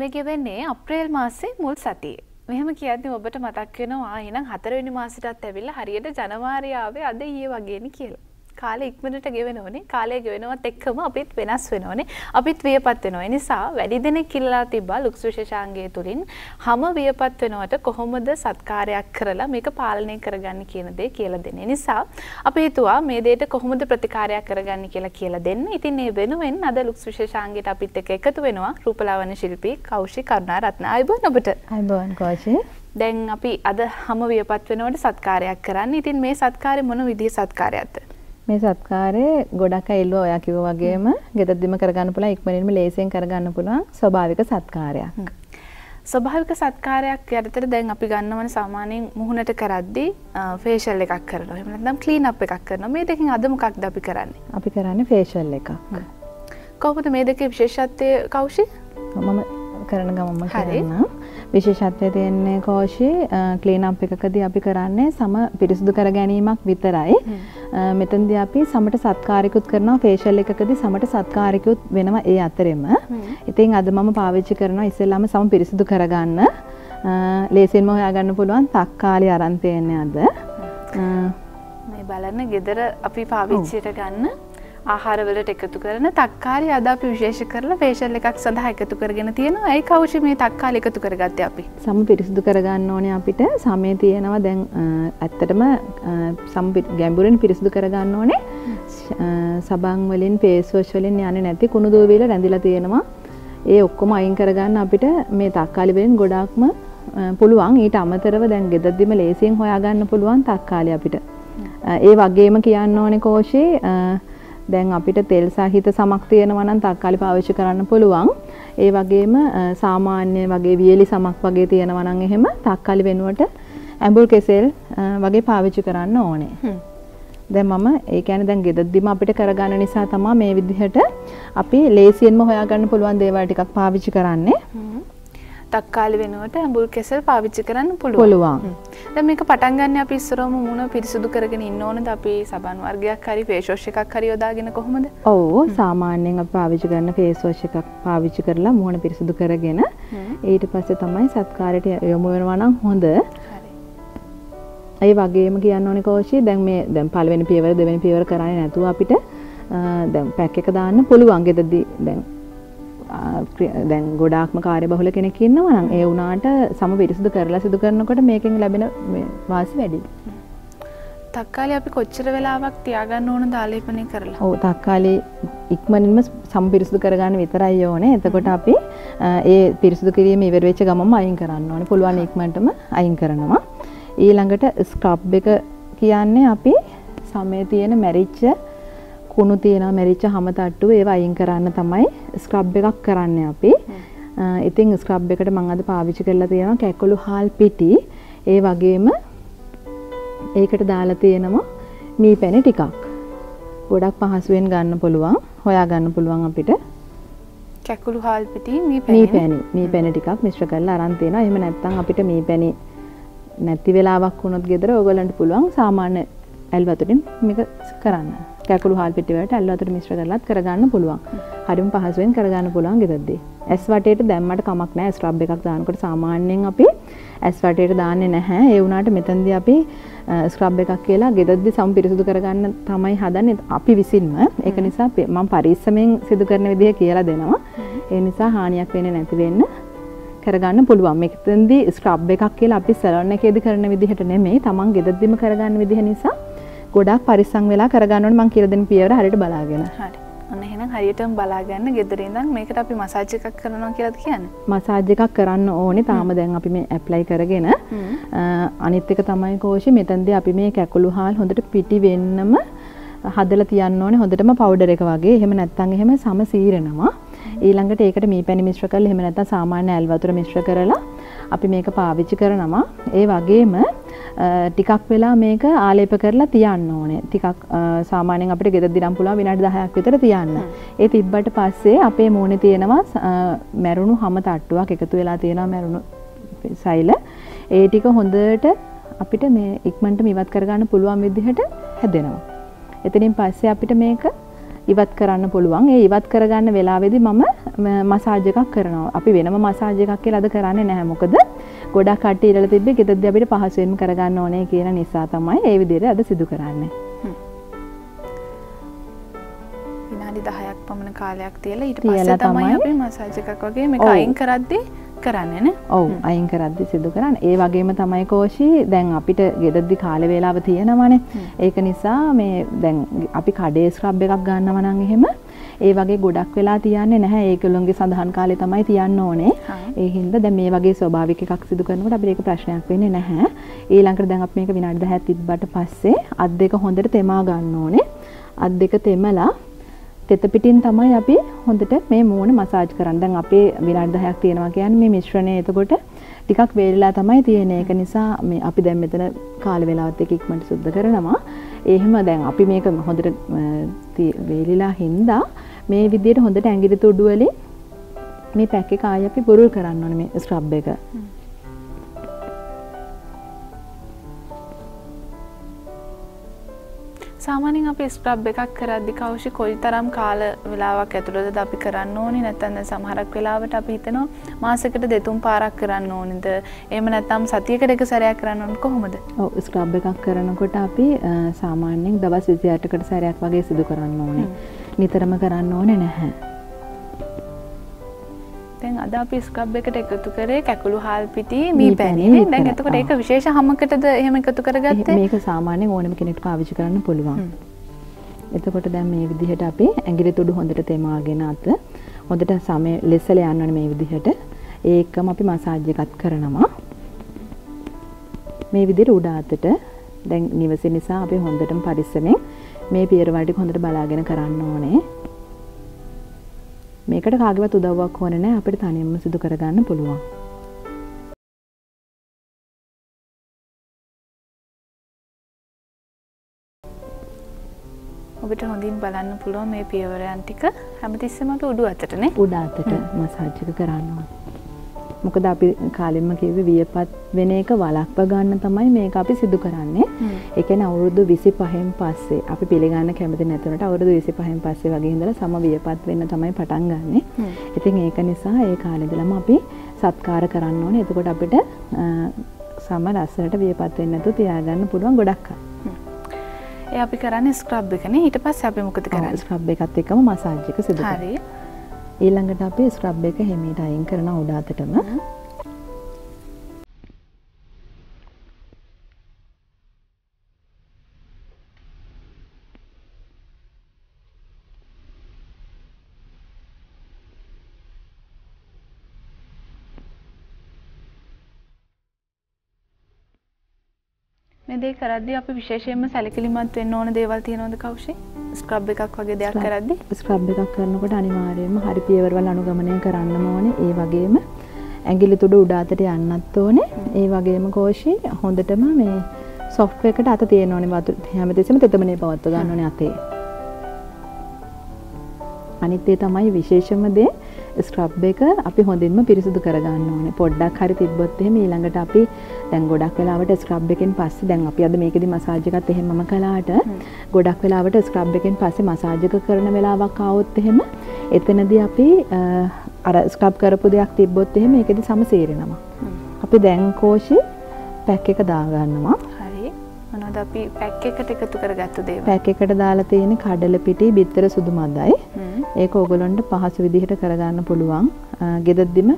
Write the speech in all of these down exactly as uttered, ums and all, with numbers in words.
මේ ගෙවෙන්නේ අප්‍රේල් මාසේ මුල් සතියේ. මෙහෙම කියද්දි ඔබට මතක් වෙනවා එහෙනම් හතරවෙනි මාසෙටත් ඇවිල්ලා හරියට ජනවාරි ආවේ අද ඊයේ වගේනේ කියලා. කාලේ ඉක්මනට ගෙවෙනවනේ. කාලය ගෙවෙනවත් එක්කම අපිත් වෙනස් වෙනවනේ. අපිත් වියපත් වෙනවා. ඒ නිසා වැඩි දෙනෙක් ඉල්ලලා තිබ්බා ලුක්ස් විශේෂාංගය තුලින් හැම වියපත් වෙනවට කොහොමද සත්කාරයක් කරලා මේක පාලනය කරගන්නේ කියන දේ කියලා දෙන්න. ඒ නිසා අපි හිතුවා මේ දෙයට කොහොමද ප්‍රතිකාරයක් කරගන්නේ කියලා කියලා දෙන්න. ඉතින් මේ වෙනුවෙන් අද ලුක්ස් විශේෂාංගයට අපිත් එක්ක එකතු වෙනවා රූපලාවන්‍ය ශිල්පී කෞෂි කරුණාරත්න. ආයුබෝවන් ඔබට. ආයුබෝවන් කෞෂි. දැන් අපි අද හැම වියපත් වෙනවට සත්කාරයක් කරන්නේ. ඉතින් මේ සත්කාරය මොන විදිහේ සත්කාරයක්ද? මේ සත්කාරේ ගොඩක් අය ඉල්ලුවා ඔයා කිව්වා වගේම ගෙදරදිම කරගන්න පුළුවන් ඉක්මනින්ම ලේසියෙන් කරගන්න පුළුවන් ස්වභාවික සත්කාරයක්. ස්වභාවික සත්කාරයක් යටතට දැන් අපි ගන්නවනේ සාමාන්‍යයෙන් මුහුණට කරද්දී ෆේෂල් එකක් කරනවා. එහෙම නැත්නම් ක්ලීන් අප් එකක් කරනවා. මේ දෙකෙන් අද මොකක්ද අපි කරන්නේ? අපි කරන්නේ ෆේෂල් එකක්. කොහොමද මේ දෙකේ විශේෂත්වය කෞෂි? මම කරන ගමන්ම කරන්න. විශේෂත්වය තියෙන්නේ කෞෂි ක්ලීන් අප් එකකදී අපි කරන්නේ සම පිරිසිදු කර ගැනීමක් විතරයි. මෙතනදී අපි සමට සත්කාරිකුත් කරනවා ෆේෂල් එකකදී සමට සත්කාරිකුත් වෙනවා ඒ අතරෙම. ඉතින් අද මම පාවිච්චි කරනවා ඉස්සෙල්ලාම සම පිරිසිදු කරගන්න. ලේසියෙන්ම හොයාගන්න පුළුවන් තක්කාලි අරන් තියෙන්නේ අද. මේ බලන්න ගෙදර අපි පාවිච්චියට ගන්න ආහාර වලට එකතු කරන තක්කාලි අද අපි විශේෂ කරලා ෆේෂල් එකක් සඳහා එකතු කරගෙන තියෙනවා. ඒ කෞෂි මේ තක්කාලි එකතු කරගත්තේ අපි. සම පිරිසිදු කරගන්න ඕනේ අපිට. සමේ තියෙනවා දැන් ඇත්තටම සම ගැඹුරින් පිරිසිදු කරගන්න ඕනේ. සබන් වලින් ෆේස් වොෂ් වලින් යන්නේ නැති කුණු දූවිල රැඳිලා තියෙනවා. ඒ ඔක්කොම අයින් කරගන්න අපිට මේ තක්කාලි වලින් ගොඩාක්ම පුළුවන්. ඊට අමතරව දැන් ගෙදරදිම ලේසියෙන් හොයාගන්න පුළුවන් තක්කාලි අපිට. ඒ වගේම කියන්න ඕනේ කෝෂි දැන් අපිට තෙල් සහිත සමක් තියෙනවා නම් තක්කාලි පාවිච්චි කරන්න පුළුවන්. ඒ වගේම සාමාන්‍ය වගේ වියලි සමක් වගේ තියෙනවා නම් එහෙම තක්කාලි වෙනුවට ඇඹුල් කෙසෙල් වගේ පාවිච්චි කරන්න ඕනේ. දැන් මම ඒ කියන්නේ දැන් ගෙදරදිම අපිට කරගන්න නිසා තමයි මේ විදිහට අපි ලේසියෙන්ම හොයාගන්න පුළුවන් දේවල් ටිකක් පාවිච්චි කරන්නේ. තක්කාලි වෙනුවට ඇඹුල් කෙසෙල් පාවිච්චි කරන්න පුළුවන්. දැන් මේක පටන් ගන්න අපි ඉස්සරවම මුණ පිරිසුදු කරගෙන ඉන්න ඕනද? අපි සබන් වර්ගයක් හරි ෆේස් වොෂ් එකක් හරි යොදාගෙන කොහොමද? ඔව් සාමාන්‍යයෙන් අපි පාවිච්චි කරන ෆේස් වොෂ් එකක් පාවිච්චි කරලා මුණ පිරිසුදු කරගෙන ඊට පස්සේ තමයි සත්කාරයට යොමු වෙනවා නම් හොඳ. ඒ වගේම කියන්න ඕනේ කෝෂි දැන් මේ දැන් පළවෙනි පියවර දෙවෙනි පියවර කරන්නේ නැතුව අපිට දැන් පැක් එක දාන්න පුළුවන් ගෙදරදී දැන් දැන් ගොඩාක්ම කාර්යබහුල කෙනෙක් ඉන්නවා නම් ඒ වුණාට සම පිරිසිදු කරලා සිදු කරනකොට මේකෙන් ලැබෙන වාසි වැඩි. තක්කාලි අපි කොච්චර වෙලාවක් තියාගන්න ඕනද ආලේපනය කරලා? ඔව් තක්කාලි ඉක්මනින්ම සම පිරිසිදු කරගන්න විතරයි ඕනේ. එතකොට අපි ඒ පිරිසිදු කිරීම ඉවර වෙච්ච ගමන්ම අයින් කරන්න ඕනේ. පුළුවන් ඉක්මනටම අයින් කරනවා. ඊළඟට ස්ක්‍රබ් එක කියන්නේ අපි සමේ තියෙන මැරිච්ච කුණු තියෙනවා මැරිච්ච හැම තට්ටු ඒවා අයින් කරන්න තමයි ස්ක්‍රබ් එකක් කරන්නේ අපි. ඉතින් ස්ක්‍රබ් එකට මම අද පාවිච්චි කරලා තියෙනවා කැකුළු හාල් පිටි. ඒ වගේම ඒකට දාලා තියෙනවා මී පැණි ටිකක්. ගොඩක් පහසුවෙන් ගන්න පුළුවන්, හොයා ගන්න පුළුවන් අපිට. කැකුළු හාල් පිටි මී පැණි. මී පැණි, මී පැණි ටිකක් මිශ්‍ර කරලා අරන් තියෙනවා. එහෙම නැත්නම් අපිට මී පැණි නැති වෙලාවක් වුණොත් ගෙදර ඕගොල්ලන්ට පුළුවන් සාමාන්‍ය ඇල් වතුරින් මේක කරන්න. කැකුළු හාල් පිටි වලට ඇල් වතුර මිශ්‍ර කරලාත් කරගන්න පුළුවන්. හරිම පහසුවෙන් කරගන්න පුළුවන් ගෙදරදී. ඇස් වටේට දැම්මට කමක් නැහැ. ස්ක්‍රබ් එකක් දානකොට සාමාන්‍යයෙන් අපි ඇස් වටේට දාන්නේ නැහැ. ඒ වුණාට මෙතනදී අපි ස්ක්‍රබ් එකක් කියලා ගෙදරදී සම පිරිසිදු කරගන්න තමයි හදන්නේ අපි විසින්ම. ඒක නිසා මම පරිස්සමෙන් සිදු කරන විදිහ කියලා දෙනවා. ඒ නිසා හානියක් වෙන්නේ නැති වෙන්න කරගන්න පුළුවන්. මෙතනදී ස්ක්‍රබ් එකක් කියලා අපි සැලොන් එකේදී කරන විදිහට නෙමෙයි. Taman ගෙදරදීම කරගන්න විදිහ නිසා ගොඩාක් පරිස්සම් වෙලා කරගන්න ඕනේ. මම කියලා දෙන පියවර හරියට බලාගෙන. හරි. ඔන්න එහෙනම් හරියටම බලාගන්න ගෙදර ඉඳන් මේකට අපි මසාජ් එකක් කරනවා කියලාද කියන්නේ? මසාජ් එකක් කරන්න ඕනේ. තාම දැන් අපි මේ ඇප්ලයි කරගෙන. අනිත් එක තමයි කෝෂි මෙතනදී අපි මේ කැකුළු හාල් හොඳට පිටි වෙන්නම හදලා තියන්න ඕනේ. හොඳටම පවුඩර් එක වගේ. එහෙම නැත්නම් එහෙම සම සීරනවා. ඊළඟට ඒකට මී පැණි මිශ්‍ර කරලා එහෙම නැත්නම් සාමාන්‍ය ඇල් වතුර මිශ්‍ර කරලා අපි මේක පාවිච්චි කරනවා. ඒ වගේම ටිකක් වෙලා මේක ආලේප කරලා තියන්න ඕනේ. ටිකක් සාමාන්‍යයෙන් අපිට ගෙදරදී නම් පුළුවන් විනාඩි දහයක් විතර තියන්න. ඒ තිබ්බට පස්සේ අපේ මූණේ තියෙනවා මැරුණු හැම තට්ටුවක් එකතු වෙලා තියෙනවා මැරුණු සෛල. ඒ ටික හොඳට අපිට මේ ඉක්මනට ඉවත් කරගන්න පුළුවන් විදිහට හැදෙනවා. එතනින් පස්සේ අපිට මේක ඉවත් කරන්න පුළුවන්. ඒ ඉවත් කරගන්න වෙලාවේදී මම මසාජ් එකක් කරනවා. අපි වෙනම මසාජ් එකක් කියලා අද කරන්නේ නැහැ. මොකද ගොඩක් කට්ටිය ඉරලා තිබ්බේ ගෙදරදී අපිට පහසුවෙන්ම කරගන්න ඕනේ කියන නිසා තමයි ඒ විදිහට අද සිදු කරන්නේ. විනාඩි දහයක් පමණ කාලයක් තියලා ඊට පස්සේ තමයි අපි මසාජ් එකක් වගේ මේක අයින් කරද්දී කරන්නේ නේ. ඔව් අයින් කරද්දී සිදු කරන්නේ. ඒ වගේම තමයි කෝෂි දැන් අපිට ගෙදරදී කාල වේලාව තියෙනවානේ. ඒක නිසා මේ දැන් අපි කඩේ ස්ක්‍රබ් එකක් ගන්නවා නම් එහෙම ඒ වගේ ගොඩක් වෙලා තියන්නේ නැහැ. ඒගොල්ලෝගේ සඳහන් කාලේ තමයි තියන්න ඕනේ. ඒ හින්දා දැන් මේ වගේ ස්වභාවික එකක් සිදු කරනකොට අපිට ඒක ප්‍රශ්නයක් වෙන්නේ නැහැ. ඊළඟට දැන් අපි මේක විනාඩි දහයක් තිබ්බට පස්සේ අත් දෙක හොඳට තෙමා ගන්න ඕනේ. අත් දෙක තෙමලා තෙත පිටින් තමයි අපි හොඳට මේ මූණ මසාජ් කරන්නේ. දැන් අපේ විනාඩි දහයක් තියෙනවා කියන්නේ මේ මිශ්‍රණය එතකොට ටිකක් වේලිලා තමයි තියෙන්නේ. ඒක නිසා මේ අපි දැන් මෙතන කාල වේලාවත් එක්ක ඉක්මනට සුද්ධ කරනවා. ඒ හිම දැන් අපි මේක හොඳට වේලිලා හින්දා මේ විදිහට හොඳට ඇඟිලි තුඩු වලින් මේ පැක් එක ආයෙ අපි පුරුල් කරන්න ඕනේ මේ ස්ක්‍රබ් එක. සාමාන්‍යයෙන් අපි ස්ක්‍රබ් එකක් කරද්දී කවුෂි කොයිතරම් කාල වේලාවක් ඇතුළතද අපි කරන්න ඕනේ? නැත්නම් දැන් සමහරක් වෙලාවට අපි හිතනවා මාසෙකට දෙතුන් පාරක් කරන්න ඕනේද? එහෙම නැත්නම් සතියකට එක සැරයක් කරන්න ඕනේ කොහොමද? ඔව් ස්ක්‍රබ් එකක් කරනකොට අපි සාමාන්‍යයෙන් දවස් විසි අටකට සැරයක් වගේ සිදු කරන්න ඕනේ. නිතරම කරන්න ඕනේ නැහැ. දැන් අද අපි ස්ක්‍රබ් එකට එකතු කරේ කැකුළු හාල් පිටි මී පැණි. දැන් එතකොට ඒක විශේෂ හැමකටද එහෙම එකතු කරගත්තේ? මේක සාමාන්‍යයෙන් ඕනම කෙනෙක්ට පාවිච්චි කරන්න පුළුවන්. එතකොට දැන් මේ විදිහට අපි ඇඟිලි තුඩු හොඳට තෙමාගෙන අත හොඳට සමය ලෙසල යන්න ඕනේ මේ විදිහට. ඒකම අපි මසාජ් එකක් කරනවා. මේ විදිහට උඩ අතට දැන් නිවසේ නිසා අපි හොඳටම පරිස්සමෙන් මේ පියවර ටික හොඳට බලාගෙන කරන්න ඕනේ. මේකට කාගේවත් උදව්වක් ඕනේ නැහැ. අපිට තනියම සිදු කරගන්න පුළුවන්. ඔබට හොඳින් බලන්න පුළුවන් මේ පියවරයන් ටික හැමතිස්සෙම අපි උඩු අතටනේ. උඩ අතට මසාජ් එක කරන්න ඕනේ. මොකද අපි කාලෙම කිව්වේ වියපත් වෙන එක වළක්ව ගන්න තමයි මේක අපි සිදු කරන්නේ. ඒ කියන්නේ අවුරුදු විසි පහෙන් පස්සේ අපි පිළිගන්න කැමති නැතුනට අවුරුදු විසි පහෙන් පස්සේ වගේ ඉඳලා සම වියපත් වෙන්න තමයි පටන් ගන්නෙ. ඉතින් ඒක නිසා ඒ කාලේ ඉඳලම අපි සත්කාර කරන්න ඕනේ. එතකොට අපිට සම ලස්සනට වියපත් වෙන්න නැතුව තියාගන්න පුළුවන් ගොඩක් අය. ඒ අපි කරන්නේ ස්ක්‍රබ් එකනේ. ඊට පස්සේ අපි මොකද කරන්නේ? ස්ක්‍රබ් එකත් එක්කම මසාජ් එක සිදු කරනවා. හරි. ඊළඟට අපි ස්ක්‍රබ් එක හැමීට අයින් කරන උඩ අතටම මේ දේ කරද්දී අපි විශේෂයෙන්ම සැලකිලිමත් වෙන්න ඕන දේවල් තියෙනවද කවුෂි? ස්ක්‍රබ් එකක් වගේ දෙයක් කරද්දී? ස්ක්‍රබ් එකක් කරනකොට අනිවාර්යයෙන්ම හරි පියවරවල අනුගමනය කරන්නම ඕනේ. ඒ වගේම ඇඟිලි තුඩු උඩ අතට යන්නත් ඕනේ. ඒ වගේම කෝෂි හොඳටම මේ සොෆ්ට් එකට අත තියෙන්න ඕනේ. වතුර හැමතිස්සෙම තෙතමනේ පවත්ව ගන්න ඕනේ අතේ. අනිත් ඒ තමයි විශේෂම දේ ස්ක්‍රබ් එක අපි හොඳින්ම පිරිසිදු කරගන්න ඕනේ. පොඩ්ඩක් හරි තිබ්බොත් එහෙම ඊළඟට අපි දැන් ගොඩක් වෙලාවට ස්ක්‍රබ් එකෙන් පස්සේ දැන් අපි අද මේකෙදි මසාජ් එකත් එහෙමම කළාට ගොඩක් වෙලාවට ස්ක්‍රබ් එකෙන් පස්සේ මසාජ් එක කරන වෙලාවක් ආවොත් එහෙම එතනදී අපි අර ස්ක්‍රබ් කරපු දෙයක් තිබ්බොත් එහෙම ඒකෙදි සමසීරෙනවා. අපි දැන් කෝෂි පැක් එක දා ගන්නවා. හරි. මොනවද අපි පැක් එකට එකතු කරගත්තු දේවල්? පැක් එකට දාලා තියෙන කඩල පිටි, බිත්තර සුදු මදයි. ඒක ඕගොල්ලන්ට පහසු විදිහට කරගන්න පුළුවන්. ගෙදරදිම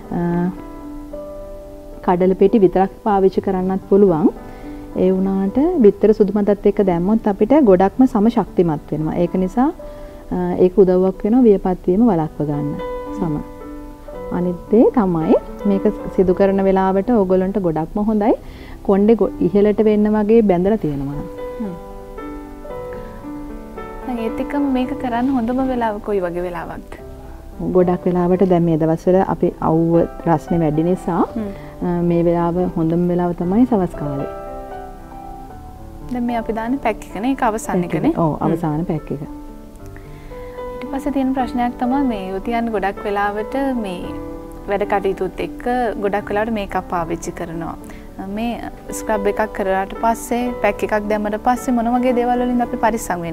කඩල පිටි විතරක් පාවිච්චි කරන්නත් පුළුවන්. ඒ වුණාට බිත්තර සුදු මදත් එක්ක දැම්මොත් අපිට ගොඩක්ම සම ශක්තිමත් වෙනවා. ඒක නිසා ඒක උදව්වක් වෙනවා වියපත් වීම වළක්ව ගන්න. සම. අනිත් දේ තමයි මේක සිදු කරන වෙලාවට ඕගොල්ලන්ට ගොඩක්ම හොඳයි. කොණ්ඩේ ඉහළට වෙන්න වගේ බැඳලා තියෙනවා. දැන් ඒත් එක්කම මේක කරන්න හොඳම වෙලාව කොයි වගේ වෙලාවක්ද? ගොඩක් වෙලාවට දැන් මේ දවස්වල අපි අවුව රස්නේ වැඩි නිසා මේ වෙලාව හොඳම වෙලාව තමයි සවස් කාලේ. දැන් මේ අපි දාන්නේ පැක් එකනේ. ඒක අවසන් එකනේ. ඔව් අවසාන පැක් එක. ඊට පස්සේ තියෙන ප්‍රශ්නයක් තමයි මේ යුතියන් ගොඩක් වෙලාවට මේ වැඩ කටයුතුත් එක්ක ගොඩක් වෙලාවට මේකප් පාවිච්චි කරනවා. මේ ස්ක්‍රබ් එකක් කරලාට පස්සේ පැක් එකක් දැම්මට පස්සේ මොන වගේ දේවල් වලින්ද අපි පරිස්සම් වෙන්න ඕනේ?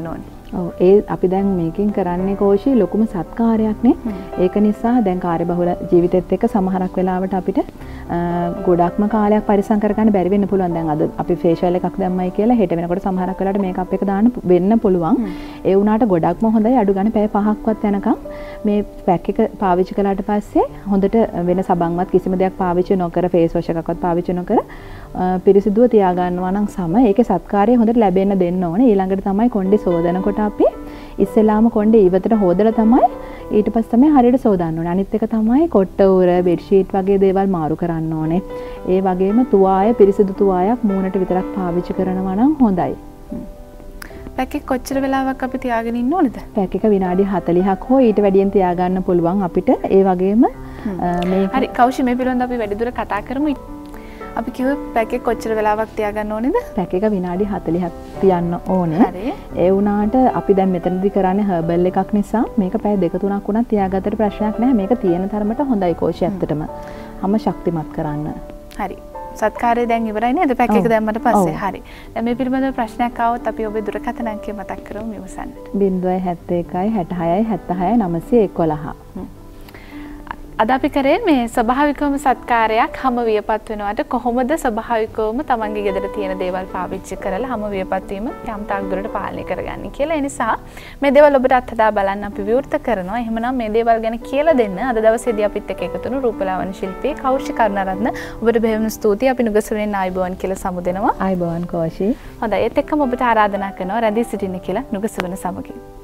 ඔව් ඒ අපි දැන් මේකෙන් කරන්නේ කෝෂි ලොකුම සත්කාරයක් නේ. ඒක නිසා දැන් කාර්යබහුල ජීවිතෙත් එක්ක සමහරක් වෙලාවට අපිට ගොඩක්ම කාලයක් පරිසම් කරගන්න බැරි වෙන්න පුළුවන්. දැන් අද අපි ෆේෂියල් එකක් දැම්මයි කියලා හෙට වෙනකොට සමහරක් වෙලාවට මේකප් එක දාන්න වෙන්න පුළුවන්. ඒ වුණාට ගොඩක්ම හොඳයි අඩු ගන්න පැය පහක්වත් යනකම් මේ පැක් එක පාවිච්චි කළාට පස්සේ හොඳට වෙන සබන්වත් කිසිම දෙයක් පාවිච්චි නොකර ෆේස් වොෂ් එකක්වත් පාවිච්චි නොකර පිරිසිදුව තියාගන්නවා නම් සම ඒකේ සත්කාරය හොඳට ලැබෙන්න දෙන්න ඕනේ. ඊළඟට තමයි කොණ්ඩේ සෝදනකොට අපි ඉස්සෙල්ලාම කොණ්ඩේ ඉවතට හොදලා තමයි ඊට පස්සේ තමයි හරියට සෝදන්න ඕනේ. අනිත් එක තමයි කොට්ට උර, බෙඩ් ෂීට් වගේ දේවල් මාරු කරන්න ඕනේ. ඒ වගේම තුවාය පිරිසිදු තුවායක් මූණට විතරක් පාවිච්චි කරනවා නම් හොඳයි. පැක් එක කොච්චර වෙලාවක් අපි තියාගෙන ඉන්න ඕනේද? පැක් එක විනාඩි හතළිහක් හෝ ඊට වැඩියෙන් තියාගන්න පුළුවන් අපිට. ඒ වගේම මේ හරි කෞෂි මේ පිළිබඳව අපි වැඩිදුර කතා කරමු. අපි කිව්ව පැක් එක කොච්චර වෙලාවක් තියාගන්න ඕනේද? පැක් එක විනාඩි හතළිහක් තියන්න ඕනේ. හරි. ඒ වුණාට අපි දැන් මෙතනදී කරන්නේ හර්බල් එකක් නිසා මේක පැය දෙක තුනක් වුණත් තියාගත්තට ප්‍රශ්නයක් නැහැ. මේක තියෙන තරමට හොඳයි කෝෂි ඇත්තටම. හැම ශක්තිමත් කරන්න. හරි. සත්කාරය දැන් ඉවරයි නේද? පැක් එක දැම්මට පස්සේ. හරි. දැන් මේ පිළිබඳව ප්‍රශ්නයක් ආවොත් අපි ඔබේ දුරකථන අංකය මතක් කරමු විමසන්න. ज़ीरो सात एक හැට හයයි හැත්තෑ හයයි නවසිය එකොළහ. අද අපි කරේ මේ ස්වභාවිකවම සත්කාරයක් හැම වියපත් වෙනවට කොහොමද ස්වභාවිකවම තමන්ගේ ගෙදර තියෙන දේවල් පාවිච්චි කරලා හැම වියපත් වීම යම් තාක් දුරට පාලනය කරගන්නේ කියලා. ඒ නිසා මේ දේවල් ඔබට අත්හදා බලන්න අපි විවෘත කරනවා. එහෙමනම් මේ දේවල් ගැන කියලා දෙන්න අද දවසේදී අපිත් එක්ක එකතු වුණු රූපලාවන්‍ය ශිල්පී කෞෂි කරුණාරත්න ඔබට බෙහෙවින් ස්තුතියි. අපි නුගසුරෙන් ආයිබෝවන් කියලා සමුදෙනවා. ආයිබෝවන් කෞෂි. හොඳයි ඒත් එක්කම ඔබට ආරාධනා කරනවා රැඳී සිටින්න කියලා නුගසුරන සමගින්.